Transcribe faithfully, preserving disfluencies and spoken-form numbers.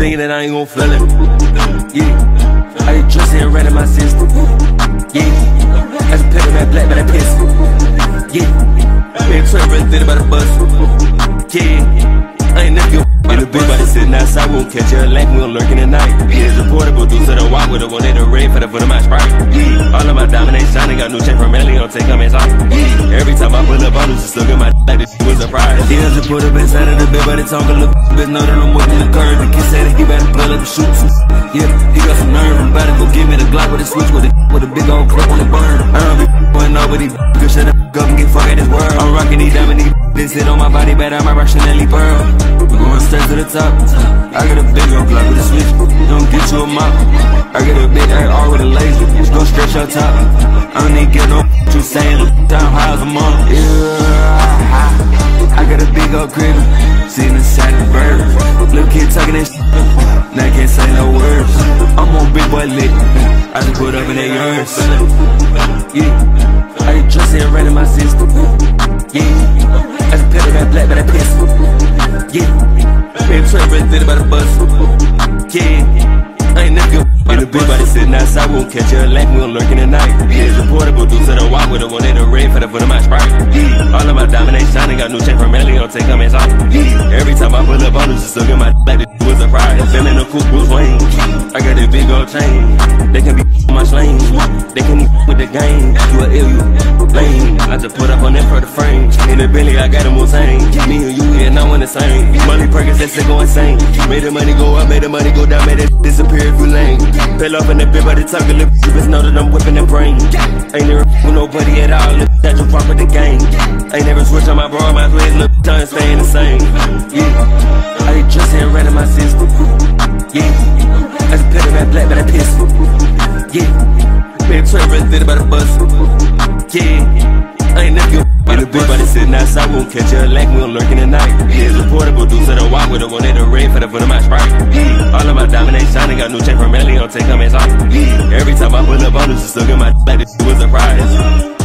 thinking that I ain't gon' feel it. Yeah, I just dressing right in my system. Yeah, I just pick up that black, but I piss. Yeah, been trippin', thin about the bus. Yeah, I ain't never give a the bitch body sitting outside, won't catch her like we gon' lurking at night. Yeah, it's a portable dude to the walk with a one in the red for the foot of my sprite. Yeah, all of my diamond ain't shining, got new chain from Melly, don't take them inside. Yeah, every time I pull up, I lose just look at my like this was a prize. Yeah, just put up inside of the bed, but it's talking look bitch, know that I'm working the curve. The kid said that he better pull up and shoot some. Yeah, he got some nerve, I'm about to go give me the Glock with a switch with a with a big old clip on the burn. I don't be going nobody, good shut up, up and get fucked at this world. I'm rocking these diamond, these they sit on my body, but I'm a rationally pearl. We going straight to the top. I got a big old Glock with a switch, don't get you a mop. I got a big A R with a laser, just go stretch your top. I don't need get no you saying, down high as a mom. Yeah, I got a big old crib, sitting inside the bird. Little kid talking that shit, now I can't say no words. I'm on big boy lit, I just put up in their urns. Yeah, I just dressing right in my system. Yeah, I just pick up that black, but I piss. Yeah, been trippin', thin about the bus. Yeah, I ain't never give a the bitch body sitting outside, won't catch her like we gon' lurking at night. Yeah, it's a portable dude to the walk with a one in the red for the foot of my sprite. Yeah, all of my diamond ain't shining, got new chain from Melly, don't take them inside. Yeah, every time I pull up, I lose just look at my like this was a prize. Feeling the cool Bruce Wayne, I got a big old chain. They can be on my slang, they can eat with the game. You a ill, you lame. I just put up on that for the frame. In the Bentley, I got a Mustang. Me and you, yeah, now one the same. Money Perkins, that shit go insane. Made the money go up, made the money go down, made it disappear if you lame. Fell off in the bed, but it talk a little bitch, know that I'm whipping the brain. Ain't never with nobody at all, look that you fuck with the game. Ain't never switch on my bro, my twins, look, time staying the same. Yeah, I just dressing right in my system. Yeah, I just pick up that black, but I piss. Yeah, been trippin', thin about the bus. Yeah, I ain't never give a the bitch body sitting outside, won't catch her like we gon' lurking at night. Yeah, it's a portable dude to the walk with a one in the red for the foot of my sprite. Yeah, all of my diamond ain't shining, got new chain from Melly, don't take them inside. Yeah, every time I pull up, I lose just look at my like this was a prize.